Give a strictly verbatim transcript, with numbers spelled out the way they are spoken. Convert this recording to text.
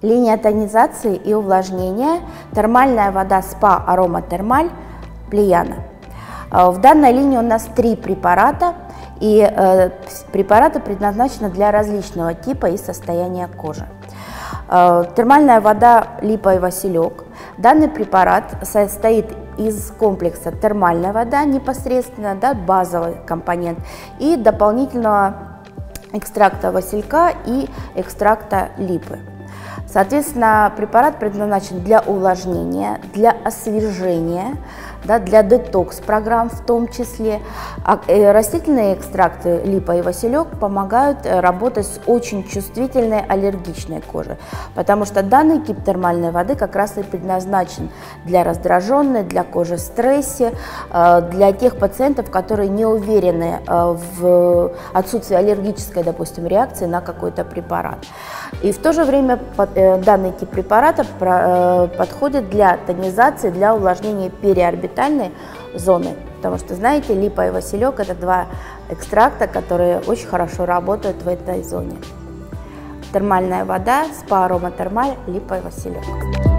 Линия тонизации и увлажнения, термальная вода СПА Ароматермаль Плеяна. В данной линии у нас три препарата, и э, препараты предназначены для различного типа и состояния кожи. Э, термальная вода Липа и Василек. Данный препарат состоит из комплекса термальная вода непосредственно, да, базовый компонент, и дополнительного экстракта василька и экстракта липы. Соответственно, препарат предназначен для увлажнения, для освежения, да, для детокс-программ в том числе. А растительные экстракты липа и василек помогают работать с очень чувствительной аллергичной кожей, потому что данный тип термальной воды как раз и предназначен для раздраженной, для кожи в стрессе, для тех пациентов, которые не уверены в отсутствии аллергической, допустим, реакции на какой-то препарат. И в то же время данный тип препарата подходит для тонизации, для увлажнения периорбитальной зоны. Потому что, знаете, липа и василек – это два экстракта, которые очень хорошо работают в этой зоне. Термальная вода, СПА Ароматермаль, липа и василек.